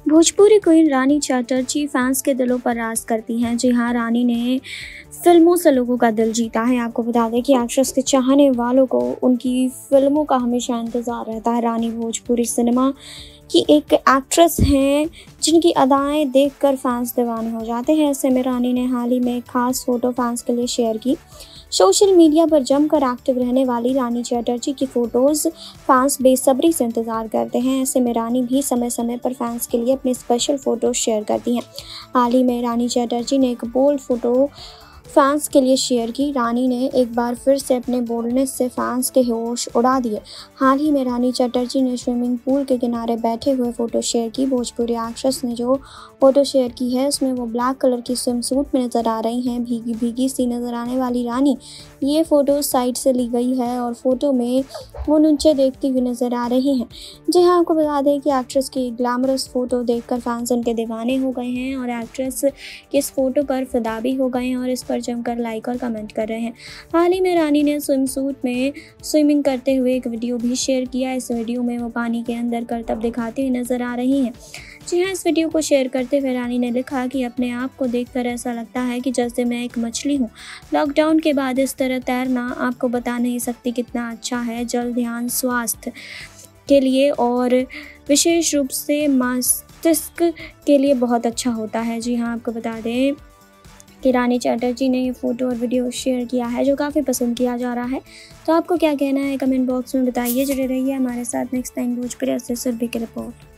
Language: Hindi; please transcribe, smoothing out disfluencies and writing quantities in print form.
भोजपुरी क्वीन रानी चटर्जी फैंस के दिलों पर राज करती हैं। जी हाँ, रानी ने फिल्मों से लोगों का दिल जीता है। आपको बता दें कि एक्ट्रेस के चाहने वालों को उनकी फिल्मों का हमेशा इंतज़ार रहता है। रानी भोजपुरी सिनेमा की एक एक्ट्रेस हैं जिनकी अदाएं देखकर फैंस दीवाने हो जाते हैं। ऐसे में रानी ने हाल ही में एक खास फोटो फैंस के लिए शेयर की। सोशल मीडिया पर जमकर एक्टिव रहने वाली रानी चटर्जी की फ़ोटोज़ फैंस बेसब्री से इंतज़ार करते हैं। ऐसे में रानी भी समय समय पर फैंस के लिए अपनी स्पेशल फ़ोटोज़ शेयर करती हैं। हाल ही में रानी चटर्जी ने एक बोल्ड फ़ोटो फैंस के लिए शेयर की। रानी ने एक बार फिर से अपने बोल्डनेस से फैंस के होश उड़ा दिए। हाल ही में रानी चटर्जी ने स्विमिंग पूल के किनारे बैठे हुए फ़ोटो शेयर की। भोजपुरी एक्ट्रेस ने जो फ़ोटो शेयर की है उसमें वो ब्लैक कलर की स्विम सूट में नज़र आ रही हैं। भीगी भीगी सी नज़र आने वाली रानी, ये फ़ोटो साइड से ली गई है और फ़ोटो में वो नीचे देखती हुई नज़र आ रही हैं। जी हाँ, आपको बता दें कि एक्ट्रेस की ग्लैमरस फ़ोटो देखकर फैंस उनके दीवाने हो गए हैं और एक्ट्रेस की इस फ़ोटो पर फिदा भी हो गए हैं और इस पर जमकर लाइक और कमेंट कर रहे हैं। हाल ही में रानी ने स्विम सूट में स्विमिंग करते हुए एक वीडियो भी शेयर किया। इस वीडियो में वो पानी के अंदर करतब दिखाती हुई नज़र आ रही हैं। जी हाँ, इस वीडियो को शेयर करते हुए रानी ने लिखा कि अपने आप को देखकर ऐसा लगता है कि जैसे मैं एक मछली हूँ। लॉकडाउन के बाद इस तरह तैरना आपको बता नहीं सकती कितना अच्छा है। जल ध्यान स्वास्थ्य के लिए और विशेष रूप से मस्तिष्क के लिए बहुत अच्छा होता है। जी हाँ, आपको बता दें कि रानी चटर्जी ने ये फ़ोटो और वीडियो शेयर किया है जो काफ़ी पसंद किया जा रहा है। तो आपको क्या कहना है कमेंट बॉक्स में बताइए। जुड़े रहिए हमारे साथ। नेक्स्ट टाइम भोजपुरी से सुरभि की रिपोर्ट।